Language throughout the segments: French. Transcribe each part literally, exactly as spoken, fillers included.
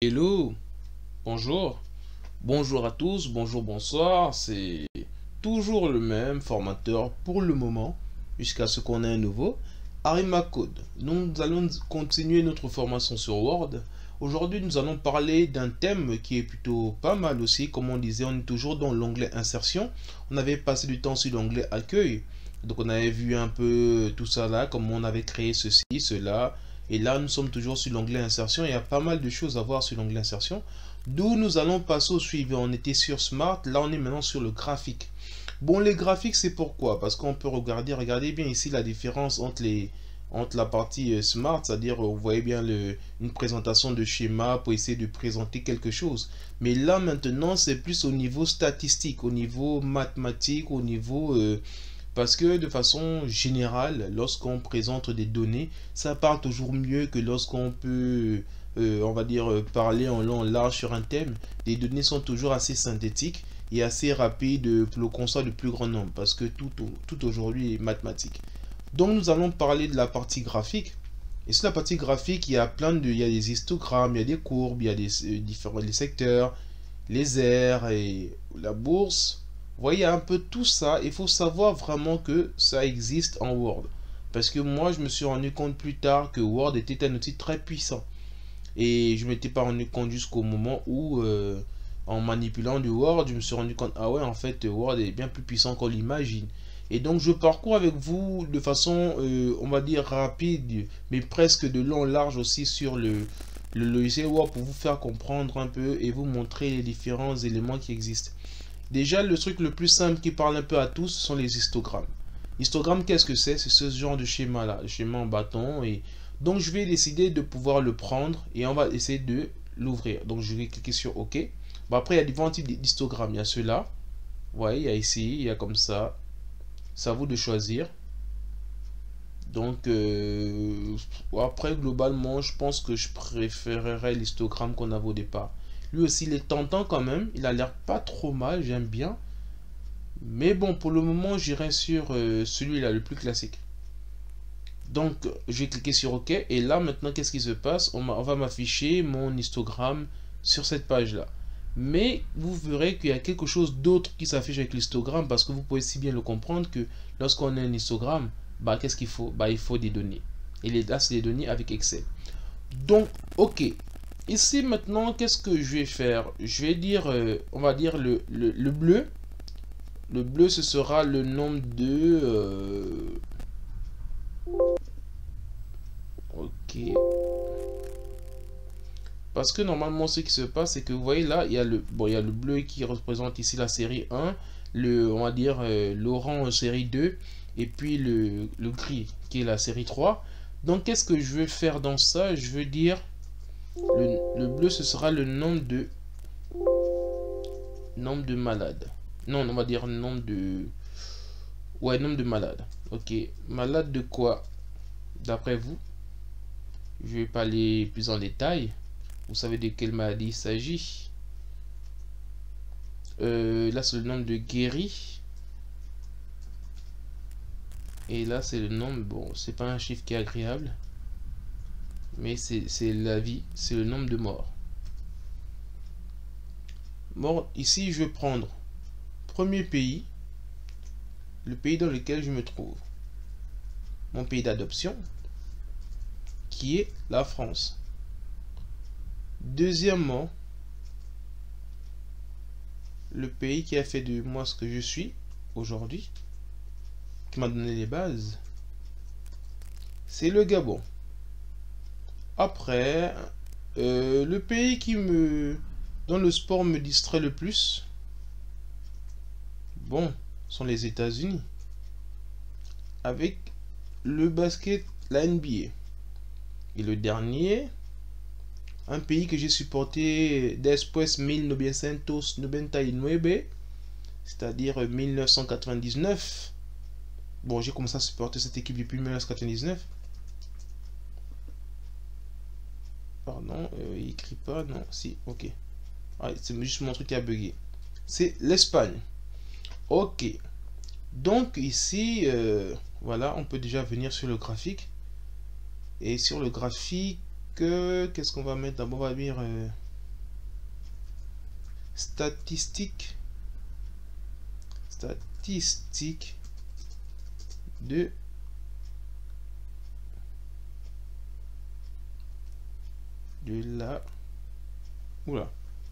Hello, bonjour, bonjour à tous, bonjour, bonsoir, c'est toujours le même formateur pour le moment, jusqu'à ce qu'on ait un nouveau, Arimacode. Nous allons continuer notre formation sur Word. Aujourd'hui, nous allons parler d'un thème qui est plutôt pas mal aussi, comme on disait, on est toujours dans l'onglet Insertion. On avait passé du temps sur l'onglet Accueil, donc on avait vu un peu tout ça là, comment on avait créé ceci, cela. Et là, nous sommes toujours sur l'onglet Insertion. Il y a pas mal de choses à voir sur l'onglet Insertion. D'où nous allons passer au suivant. On était sur Smart. Là, on est maintenant sur le graphique. Bon, les graphiques, c'est pourquoi? Parce qu'on peut regarder, regardez bien ici la différence entre, les, entre la partie Smart, c'est-à-dire, vous voyez bien le, une présentation de schéma pour essayer de présenter quelque chose. Mais là, maintenant, c'est plus au niveau statistique, au niveau mathématique, au niveau... Euh, parce que de façon générale, lorsqu'on présente des données, ça part toujours mieux que lorsqu'on peut, euh, on va dire, parler en long, en large sur un thème. Les données sont toujours assez synthétiques et assez rapides pour le constat du plus grand nombre, parce que tout, tout aujourd'hui est mathématique. Donc nous allons parler de la partie graphique. Et sur la partie graphique, il y a plein de, il y a des histogrammes, il y a des courbes, il y a des euh, différents les secteurs, les aires et la bourse. Vous voyez un peu tout ça, il faut savoir vraiment que ça existe en Word. Parce que moi, je me suis rendu compte plus tard que Word était un outil très puissant. Et je ne m'étais pas rendu compte jusqu'au moment où, euh, en manipulant du Word, je me suis rendu compte, ah ouais, en fait, Word est bien plus puissant qu'on l'imagine. Et donc, je parcours avec vous de façon, euh, on va dire, rapide, mais presque de long en large aussi sur le, le logiciel Word pour vous faire comprendre un peu et vous montrer les différents éléments qui existent. Déjà, le truc le plus simple qui parle un peu à tous, ce sont les histogrammes. Histogramme, qu'est-ce que c'est? C'est ce genre de schéma-là, le schéma en bâton. Et donc, je vais décider de pouvoir le prendre et on va essayer de l'ouvrir. Donc, je vais cliquer sur OK. Bon, après, il y a différents types d'histogrammes. Il y a ceux-là. Vous voyez, il y a ici, il y a comme ça. C'est à vous de choisir. Donc, euh, après, globalement, je pense que je préférerais l'histogramme qu'on avait au départ. Lui aussi, il est tentant quand même. Il a l'air pas trop mal, j'aime bien. Mais bon, pour le moment, j'irai sur euh, celui-là, le plus classique. Donc, je vais cliquer sur OK. Et là, maintenant, qu'est-ce qui se passe? On, on va m'afficher mon histogramme sur cette page-là. Mais vous verrez qu'il y a quelque chose d'autre qui s'affiche avec l'histogramme parce que vous pouvez si bien le comprendre que lorsqu'on a un histogramme, bah, qu'est-ce qu'il faut? Bah, il faut des données. Et les, là, c'est des données avec Excel. Donc, OK. Ici, maintenant, qu'est-ce que je vais faire? Je vais dire, euh, on va dire le, le, le bleu. Le bleu, ce sera le nombre de... Euh... Ok. Parce que normalement, ce qui se passe, c'est que vous voyez là, il y a le, bon, il y a le bleu qui représente ici la série un. Le, on va dire euh, l'orange série deux. Et puis le, le gris qui est la série trois. Donc, qu'est-ce que je vais faire dans ça? Je veux dire... Le, le bleu, ce sera le nombre de... Nombre de malades. Non, on va dire nombre de... Ouais, nombre de malades. Ok. Malade de quoi? D'après vous? Je vais pas aller plus en détail. Vous savez de quelle maladie il s'agit. Euh, là, c'est le nombre de guéris. Et là, c'est le nombre... Bon, c'est pas un chiffre qui est agréable. Mais c'est la vie. C'est le nombre de morts. Bon, ici, je vais prendre... Premier pays. Le pays dans lequel je me trouve. Mon pays d'adoption. Qui est la France. Deuxièmement, le pays qui a fait de moi ce que je suis aujourd'hui, qui m'a donné les bases, c'est le Gabon. Après, euh, le pays qui me, dans le sport me distrait le plus, bon, sont les États-Unis. Avec le basket, la N B A. Et le dernier, un pays que j'ai supporté después mille novecientos noventa y nueve, c'est-à-dire mille neuf cent quatre-vingt-dix-neuf. Bon, j'ai commencé à supporter cette équipe depuis mille neuf cent quatre-vingt-dix-neuf. Pardon, euh, il écrit pas, non, si, ok. Ah, c'est juste mon truc qui a bugué. C'est l'Espagne. Ok. Donc ici, euh, voilà, on peut déjà venir sur le graphique. Et sur le graphique, euh, qu'est-ce qu'on va mettre? D'abord, on va dire... Euh, statistique, statistique de de la oula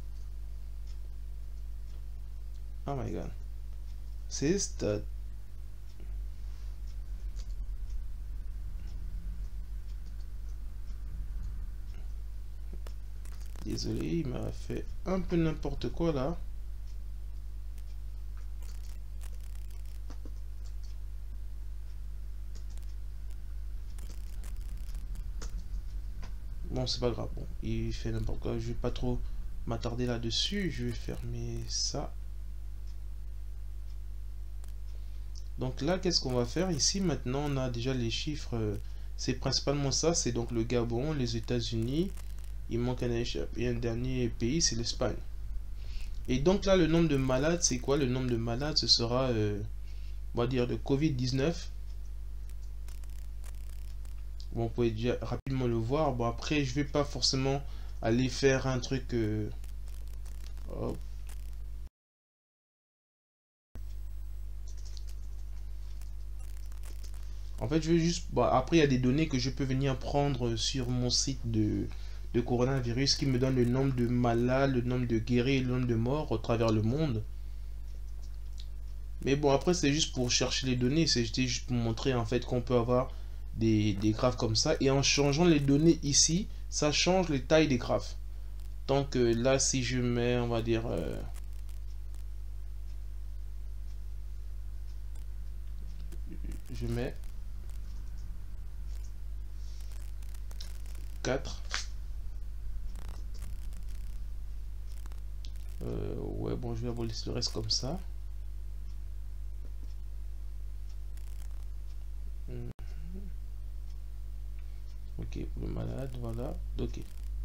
oh my god c'est stat désolé, il m'a fait un peu n'importe quoi là. Bon, c'est pas grave. Bon, il fait n'importe quoi. Je vais pas trop m'attarder là-dessus. Je vais fermer ça. Donc là, qu'est-ce qu'on va faire ici? Maintenant, on a déjà les chiffres. C'est principalement ça. C'est donc le Gabon, les États-Unis. Il manque un, un dernier pays, c'est l'Espagne. Et donc là, le nombre de malades, c'est quoi? Le nombre de malades, ce sera, euh, on va dire, de Covid dix-neuf. Bon, vous pouvez déjà rapidement le voir. Bon, après, je vais pas forcément aller faire un truc... Euh... Hop. En fait, je vais juste... Bon, après, il y a des données que je peux venir prendre sur mon site de, de coronavirus qui me donne le nombre de malades, le nombre de guéris, le nombre de morts au travers le monde. Mais bon, après, c'est juste pour chercher les données. C'était juste pour montrer en fait qu'on peut avoir des, des graphes comme ça. Et en changeant les données ici, ça change les tailles des graphes. Donc euh, là, si je mets, on va dire... Euh, je mets quatre. Euh, ouais, bon, je vais vous laisser le reste comme ça. Ok, pour le malade, voilà. Ok.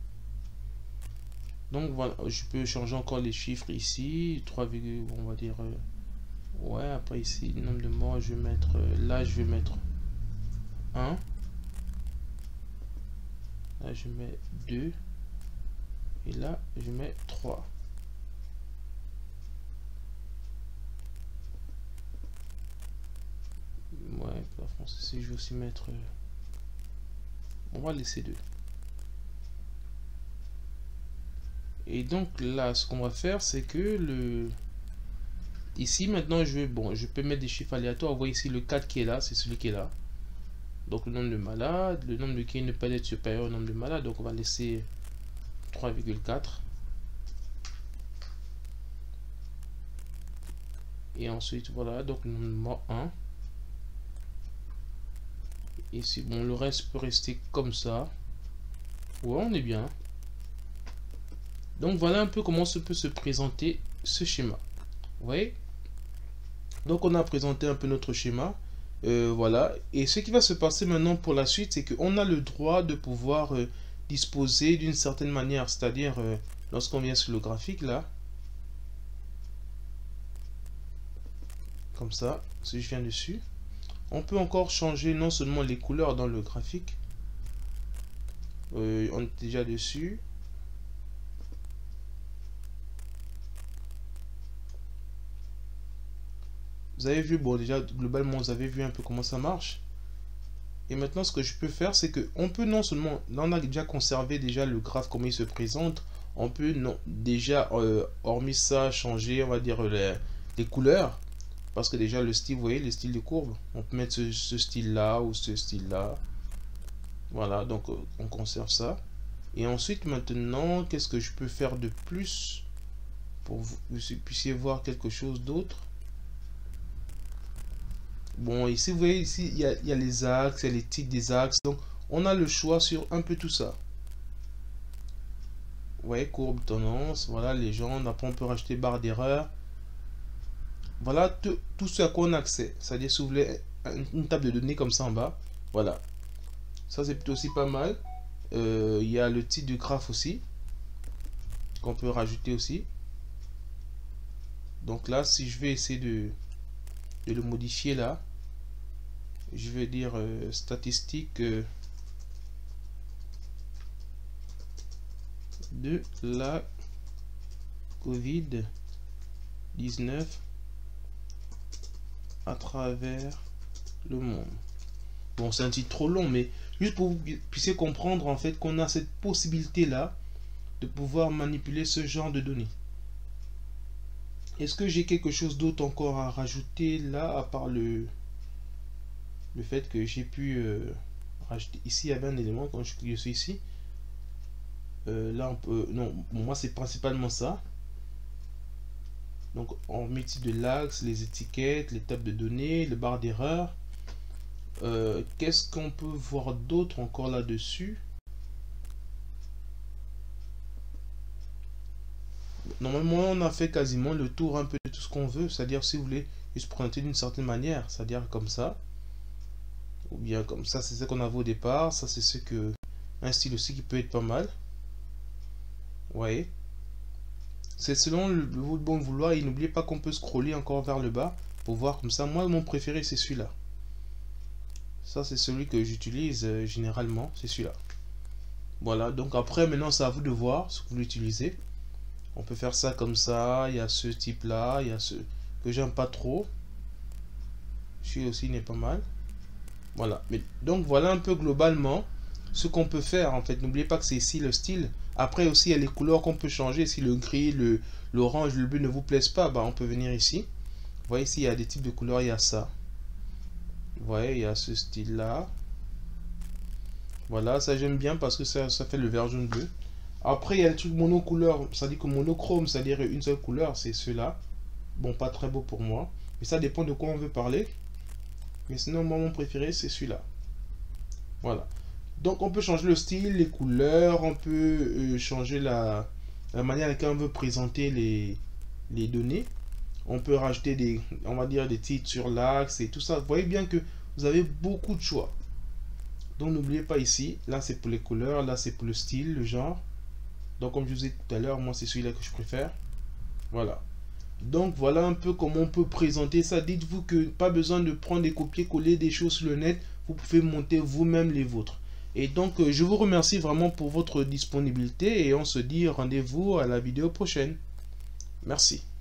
Donc voilà, je peux changer encore les chiffres ici. trois, on va dire... Euh, ouais, après ici, le nombre de morts, je vais mettre... Euh, là, je vais mettre un. Là, je mets deux. Et là, je mets trois. Ouais, la France ici, je vais aussi mettre... Euh, on va laisser deux. Et donc là, ce qu'on va faire, c'est que le... Ici, maintenant, je vais... Bon, je peux mettre des chiffres aléatoires. Vous voyez ici, le quatre qui est là, c'est celui qui est là. Donc, le nombre de malades. Le nombre de qui ne peut pas être supérieur au nombre de malades. Donc, on va laisser trois virgule quatre. Et ensuite, voilà. Donc, le nombre de morts, un. Ici, bon, le reste peut rester comme ça. Ouais, on est bien. Donc, voilà un peu comment se peut se présenter ce schéma. Vous voyez? Donc, on a présenté un peu notre schéma. Euh, voilà. Et ce qui va se passer maintenant pour la suite, c'est qu'on a le droit de pouvoir euh, disposer d'une certaine manière. C'est-à-dire, euh, lorsqu'on vient sur le graphique, là. Comme ça, si je viens dessus. On peut encore changer non seulement les couleurs dans le graphique. Euh, on est déjà dessus. Vous avez vu, bon déjà globalement vous avez vu un peu comment ça marche. Et maintenant ce que je peux faire c'est que on peut non seulement, là on a déjà conservé déjà le graphe comment il se présente. On peut non, déjà euh, hormis ça changer on va dire les, les couleurs. Parce que déjà le style, vous voyez le style de courbe. On peut mettre ce, ce style là ou ce style là. Voilà donc euh, on conserve ça. Et ensuite maintenant qu'est-ce que je peux faire de plus pour que vous puissiez voir quelque chose d'autre. Bon, ici, vous voyez, ici, il y a, il y a les axes, il y a les titres des axes. Donc, on a le choix sur un peu tout ça. Vous voyez, courbe, tendance, voilà, légende. Après, on peut rajouter barre d'erreur. Voilà tout, tout ce à quoi on a accès. C'est-à-dire, si vous voulez une table de données comme ça en bas. Voilà. Ça, c'est plutôt aussi pas mal. Euh, il y a le titre du graphe aussi. Qu'on peut rajouter aussi. Donc là, si je vais essayer de, de le modifier là. Je vais dire euh, statistique euh, de la Covid dix-neuf à travers le monde. Bon, c'est un titre trop long, mais juste pour que vous puissiez comprendre en fait qu'on a cette possibilité là de pouvoir manipuler ce genre de données. Est-ce que j'ai quelque chose d'autre encore à rajouter là, à part le le fait que j'ai pu euh, rajouter ici, il y avait un élément quand je, je suis ici. Euh, là on peut, non, bon, moi c'est principalement ça. Donc on multi de l'axe, les étiquettes, les tables de données, le bar d'erreur. Euh, Qu'est-ce qu'on peut voir d'autre encore là-dessus? Normalement, on a fait quasiment le tour un peu de tout ce qu'on veut. C'est-à-dire, si vous voulez juste présenter d'une certaine manière, c'est-à-dire comme ça, ou bien comme ça, c'est ce qu'on avait au départ. Ça, c'est ce que un style aussi qui peut être pas mal. Vous voyez, c'est selon le, le bon vouloir. Et n'oubliez pas qu'on peut scroller encore vers le bas pour voir comme ça. Moi, mon préféré, c'est celui-là. Ça, c'est celui que j'utilise euh, généralement. C'est celui-là. Voilà. Donc après, maintenant, c'est à vous de voir ce que vous l'utilisez. On peut faire ça comme ça. Il y a ce type là. Il y a ce que j'aime pas trop. Celui aussi n'est pas mal. Voilà. Mais donc voilà un peu globalement ce qu'on peut faire en fait. N'oubliez pas que c'est ici le style. Après aussi il y a les couleurs qu'on peut changer. Si le gris, le l'orange, le bleu ne vous plaisent pas, bah, on peut venir ici. Vous voyez ici il y a des types de couleurs. Il y a ça. Vous voyez il y a ce style là. Voilà, ça j'aime bien parce que ça, ça fait le vert jaune bleu. Après, il y a le truc monocouleur, c'est-à-dire que monochrome, c'est-à-dire une seule couleur, c'est ceux-là. Bon, pas très beau pour moi. Mais ça dépend de quoi on veut parler. Mais sinon, moi, mon préféré, c'est celui-là. Voilà. Donc, on peut changer le style, les couleurs, on peut euh, changer la, la manière avec laquelle on veut présenter les, les données. On peut rajouter des, on va dire, des titres sur l'axe et tout ça. Vous voyez bien que vous avez beaucoup de choix. Donc, n'oubliez pas ici, là, c'est pour les couleurs, là, c'est pour le style, le genre. Donc comme je vous ai dit tout à l'heure, moi c'est celui-là que je préfère. Voilà. Donc voilà un peu comment on peut présenter ça. Dites-vous que pas besoin de prendre des copier-coller des choses sur le net. Vous pouvez monter vous-même les vôtres. Et donc euh, je vous remercie vraiment pour votre disponibilité. Et on se dit rendez-vous à la vidéo prochaine. Merci.